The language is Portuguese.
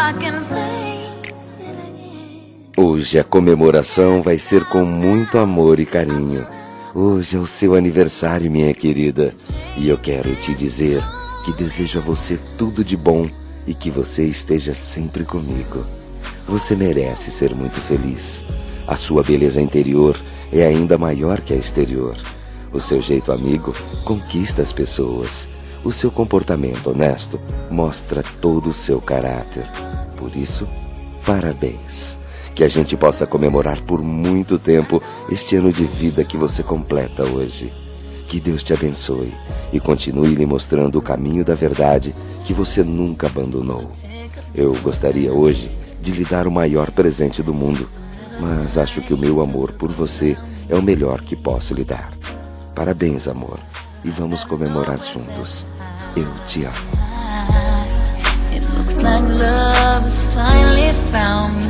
Hoje a comemoração vai ser com muito amor e carinho. Hoje é o seu aniversário, minha querida. E eu quero te dizer que desejo a você tudo de bom e que você esteja sempre comigo. Você merece ser muito feliz. A sua beleza interior é ainda maior que a exterior. O seu jeito amigo conquista as pessoas. O seu comportamento honesto mostra todo o seu caráter. Por isso, parabéns. Que a gente possa comemorar por muito tempo este ano de vida que você completa hoje. Que Deus te abençoe e continue lhe mostrando o caminho da verdade que você nunca abandonou. Eu gostaria hoje de lhe dar o maior presente do mundo, mas acho que o meu amor por você é o melhor que posso lhe dar. Parabéns, amor, e vamos comemorar juntos. Eu te amo. It looks like love has finally found me.